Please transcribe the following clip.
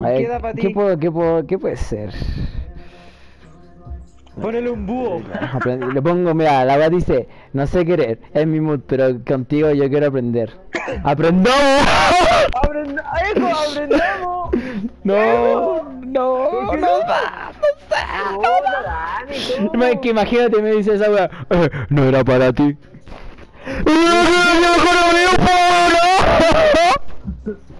A ver, Queda para ti. ¿qué puede ser? Ponele un búho. Le pongo, mira, la wea dice, no sé querer, es mi mood, pero contigo yo quiero aprender. ¡Aprendamos! ¡Eso, aprendamos! No, no, ¿Qué no no? da, no da, no Puta, da. Dani, ¿cómo? Es que imagínate, me dice esa wea, no era para ti. ¡Mejor abrir un poco!